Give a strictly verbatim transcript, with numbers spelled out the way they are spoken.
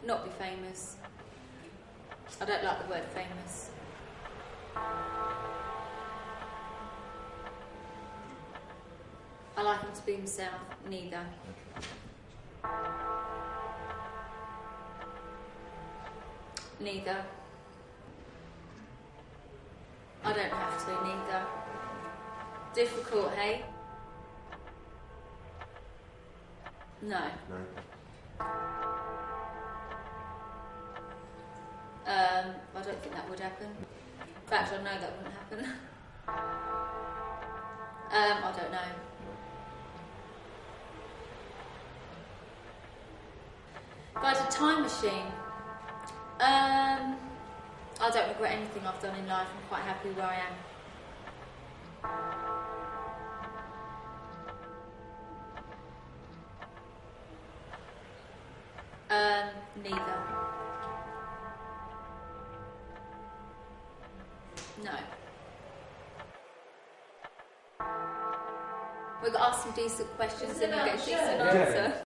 Not be famous. I don't like the word famous. I like him to be himself. Neither. Neither. I don't have to, neither. Difficult, hey? No. No. Um, I don't think that would happen. In fact, I know that wouldn't happen. um, I don't know. If I had a time machine, um, I don't regret anything I've done in life. I'm quite happy where I am. Um, neither. No. We've got to ask some decent questions and we'll get a decent answer.